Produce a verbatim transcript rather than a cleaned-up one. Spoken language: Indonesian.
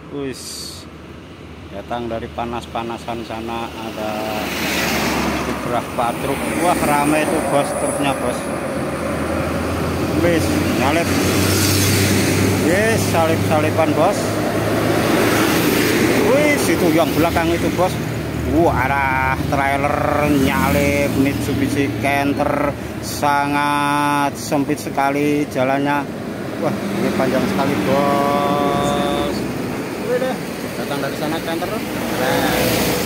Wis, datang dari panas-panasan sana ada beberapa truk. Wah, ramai itu bos, truknya bos. Wis, nyalip. Wis, salip-salipan bos. Wis, itu yang belakang itu bos. Wah, arah trailer nyalip Mitsubishi Canter, sangat sempit sekali jalannya. Wah, ini panjang sekali bos. Wih deh, datang dari sana Canter. Keren.